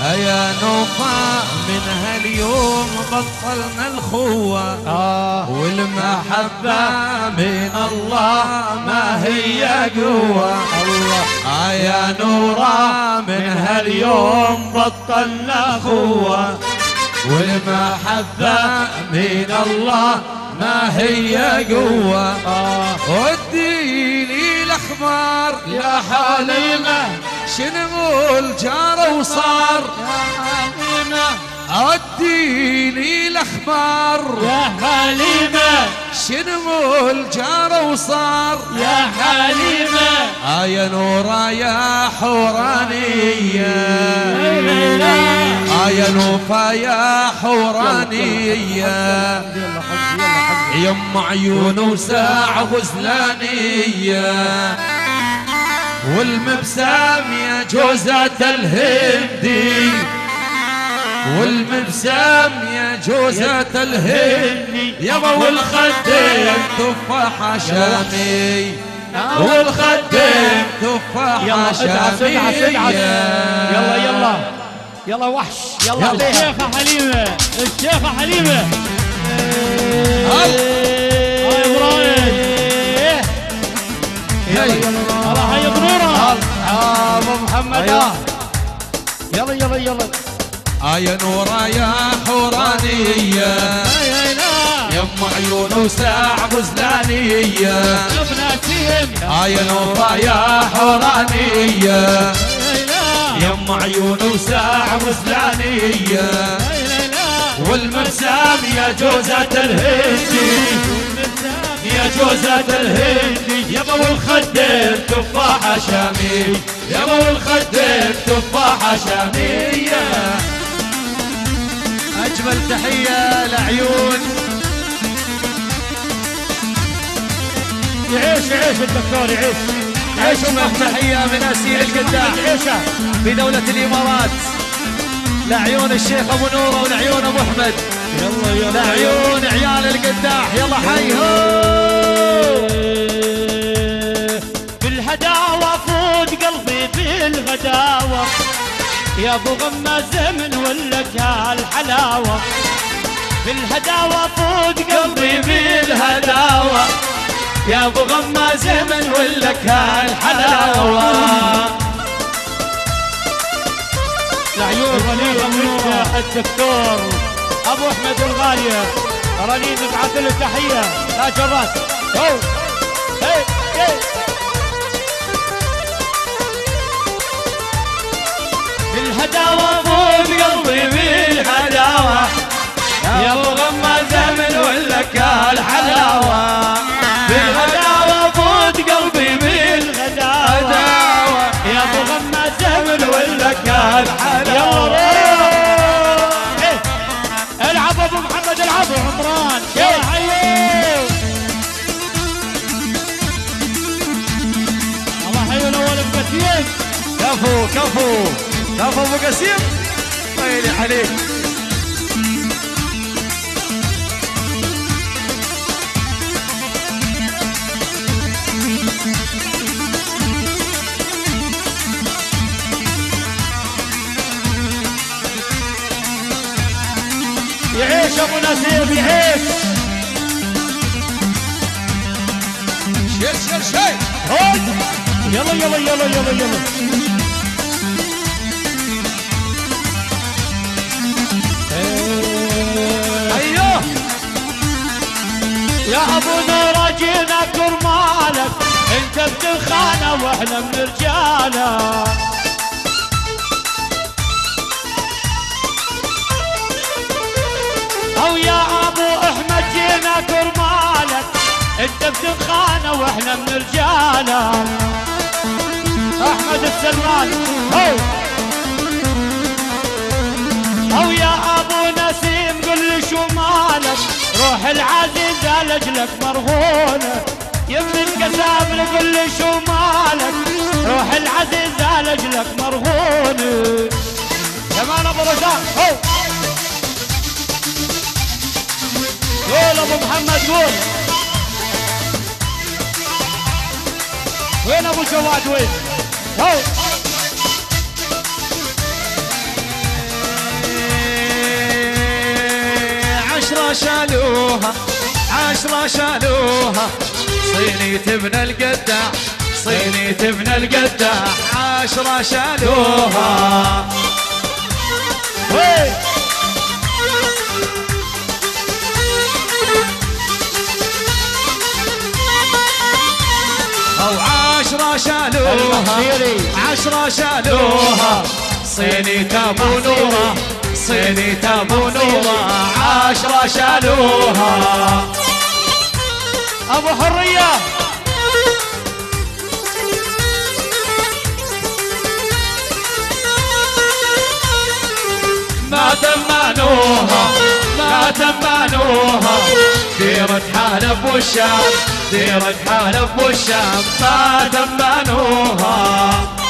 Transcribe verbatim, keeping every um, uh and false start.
يا نوفا من هاليوم بطلنا الخوة آه والمحبة من الله ما هي قوة. الله يا نورا من هاليوم بطلنا خوة والمحبة من الله ما هي قوة. آه وديني الأخبار يا حليمة شنو الجار وصار. اديني الاخبار يا حليمة شنو الجار وصار. يا حليمة آه يا نورا يا حورانية آه يا نوفا يا حورانية يم عيون وساع غزلانية والمبسام يا جوزة الهندي والمبسام يا جوزة الهندي يابا والخدين تفاحة شامي والخدين تفاحة شامي. يلا يلا يلا وحش يلا. الشيخة حليمة الشيخة حليمة هاي ابراهيم يلا يلا راح يضرورها ابو محمد. اه يلا يلا يلا. آه يا نورا يا حورانية يم عيون وساع غزلانية آه يا نوفا يا حورانية يم عيون وساع غزلانية والمبسام يا جوزة الهندي يا جوزة الهندي يابا والخدين تفاحة شامي يابا والخدين تفاحة شامية. أجمل تحية لعيون يعيش يعيش الدكتور يعيش يعيش. تحية من أسير القداح في دولة الإمارات لعيون الشيخ أبو نورة ولعيون أبو أحمد. يلا يلا لعيون عيال القداح يلا حي هو. بالهداوة فوت قلبي بالغداوة يا ابو غمة زمن ولك هالحلاوة. بالهداوة فوت قلبي بالهداوة يا ابو غمة زمن ولك هالحلاوة. لعيون رنين الدكتور ابو احمد الغالية رنين نبعث له تحية لا جرات. هو هي هي بالهداوة فوت قلبي بالهداوة يا ابو غمة زمن ولك الحلاوة. بالهداوة فوت قلبي بالهداوة يا ابو غمة زمن ولك الحلاوة. العب ابو محمد العب عمران يلا حيو. الله حيو الاول بكثير. كفو كفو كفو ابو قسيم ويلي عليك. يعيش ابو نسيب يعيش. شيل شيل شيل يلا يلا يلا يلا يلا. ايوه يا ابو نور جينا كرمالك انت بتخانه واحنا من رجاله. او يا ابو احمد جينا كرمالك انت بتخانه واحنا من رجاله. احمد السلمان هو. او يا ابو نسيم قل لي شو مالك روح العزيزه لاجلك مرهونه. يم القسام قل لي شو مالك روح العزيزه لاجلك مرهونه. كمان ابو رزاق هو. قول ابو محمد قول. وين ابو جواد وين؟ هو عشرة شالوها عشرة شالوها صيني ابن القداح صيني ابن القداح عشرة شالوها وي أو عشرة شالوها عشرة شالوها صيني تابو نورة صيني تابو نورة عشرة شالوها ابو حرية ما تمانوها ما تمانوها ديرة حلب والشام ديرة حلب والشام ما تمانوها